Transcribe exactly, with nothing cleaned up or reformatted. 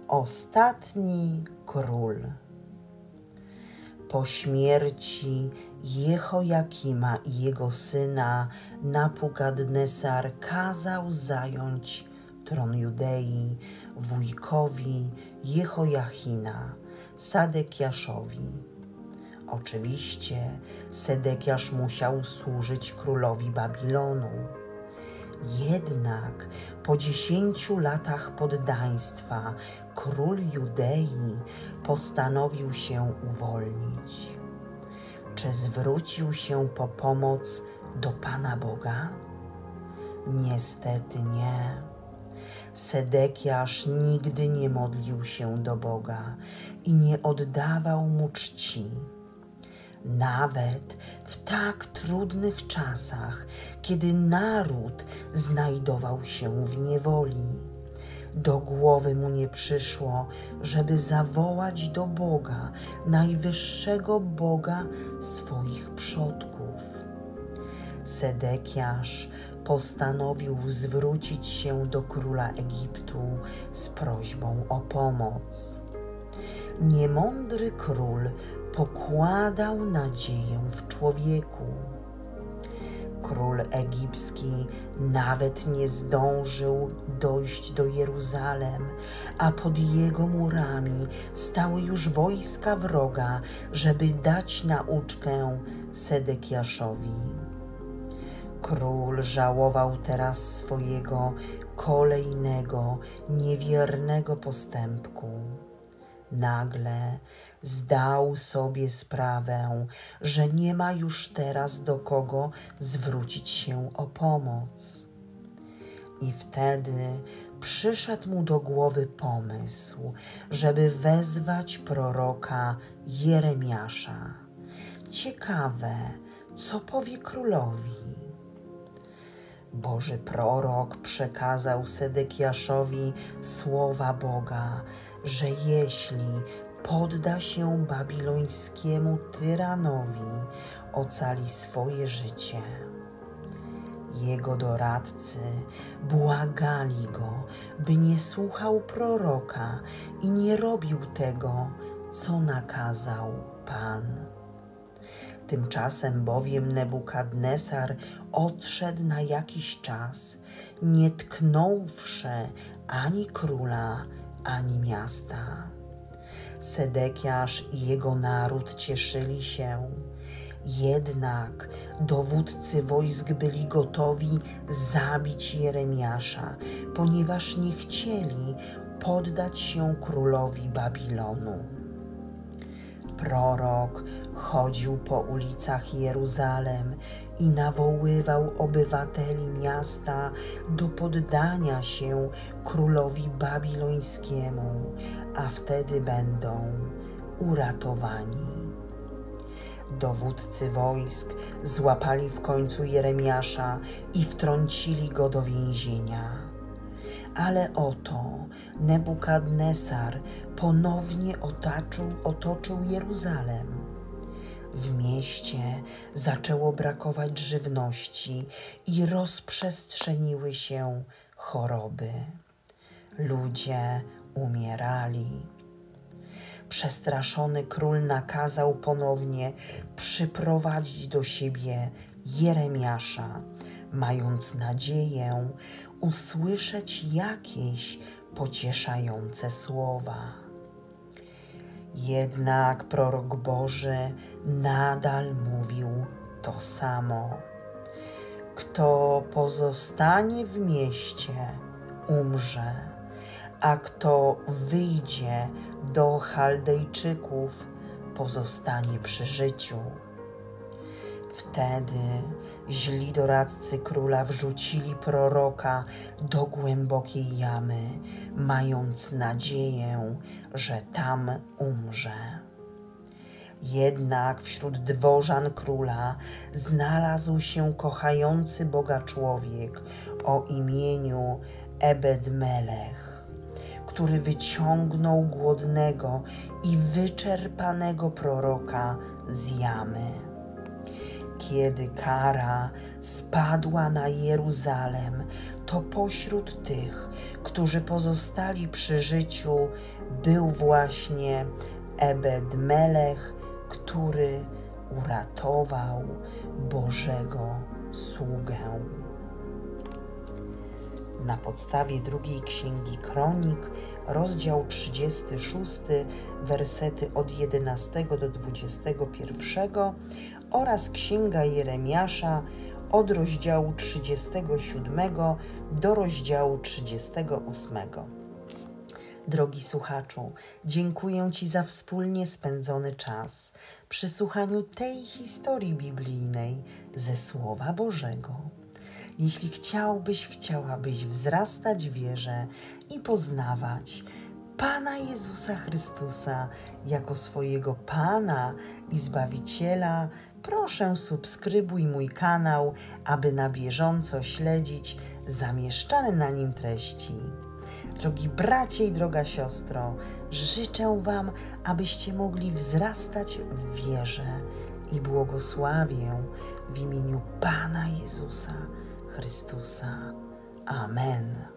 Ostatni król. Po śmierci Jehoiakima i jego syna Nabukadnesar kazał zająć tron Judei wujkowi Jehoiachina, Sedekiaszowi. Oczywiście Sedekiasz musiał służyć królowi Babilonu. Jednak po dziesięciu latach poddaństwa król Judei postanowił się uwolnić. Czy zwrócił się po pomoc do Pana Boga? Niestety nie. Sedekiasz nigdy nie modlił się do Boga i nie oddawał mu czci. Nawet w tak trudnych czasach, kiedy naród znajdował się w niewoli, do głowy mu nie przyszło, żeby zawołać do Boga, najwyższego Boga swoich przodków. Sedekiasz postanowił zwrócić się do króla Egiptu z prośbą o pomoc. Niemądry król pokładał nadzieję w człowieku. Król egipski nawet nie zdążył dojść do Jeruzalem, a pod jego murami stały już wojska wroga, żeby dać nauczkę Sedekiaszowi. Król żałował teraz swojego kolejnego niewiernego postępku. Nagle zdał sobie sprawę, że nie ma już teraz do kogo zwrócić się o pomoc. I wtedy przyszedł mu do głowy pomysł, żeby wezwać proroka Jeremiasza. Ciekawe, co powie królowi. Boży prorok przekazał Sedekiaszowi słowa Boga, że jeśli podda się babilońskiemu tyranowi, ocali swoje życie. Jego doradcy błagali go, by nie słuchał proroka i nie robił tego, co nakazał Pan. Tymczasem bowiem Nebukadnesar odszedł na jakiś czas, nie tknąwszy ani króla, ani miasta. Sedekiasz i jego naród cieszyli się, jednak dowódcy wojsk byli gotowi zabić Jeremiasza, ponieważ nie chcieli poddać się królowi Babilonu. Prorok chodził po ulicach Jeruzalem i nawoływał obywateli miasta do poddania się królowi babilońskiemu, a wtedy będą uratowani. Dowódcy wojsk złapali w końcu Jeremiasza i wtrącili go do więzienia. Ale oto Nebukadnesar ponownie otaczył, otoczył Jeruzalem. W mieście zaczęło brakować żywności i rozprzestrzeniły się choroby. Ludzie umierali. Przestraszony król nakazał ponownie przyprowadzić do siebie Jeremiasza, mając nadzieję usłyszeć jakieś pocieszające słowa. Jednak prorok Boży nadal mówił to samo. Kto pozostanie w mieście, umrze, a kto wyjdzie do Chaldejczyków, pozostanie przy życiu. Wtedy źli doradcy króla wrzucili proroka do głębokiej jamy, mając nadzieję, że tam umrze. Jednak wśród dworzan króla znalazł się kochający Boga człowiek o imieniu Ebed-Melech, który wyciągnął głodnego i wyczerpanego proroka z jamy. Kiedy kara spadła na Jeruzalem, to pośród tych, którzy pozostali przy życiu, był właśnie Ebed-Melech, który uratował Bożego sługę. Na podstawie drugiej Księgi Kronik, rozdział trzydziesty szósty, wersety od jedenastego do dwudziestego pierwszego oraz Księga Jeremiasza od rozdziału trzydziestego siódmego do rozdziału trzydziestego ósmego. Drogi słuchaczu, dziękuję Ci za wspólnie spędzony czas przy słuchaniu tej historii biblijnej ze Słowa Bożego. Jeśli chciałbyś, chciałabyś wzrastać w wierze i poznawać Pana Jezusa Chrystusa jako swojego Pana i Zbawiciela, proszę subskrybuj mój kanał, aby na bieżąco śledzić zamieszczane na nim treści. Drogi bracie i droga siostro, życzę Wam, abyście mogli wzrastać w wierze i błogosławię w imieniu Pana Jezusa Chrystusa. Amen.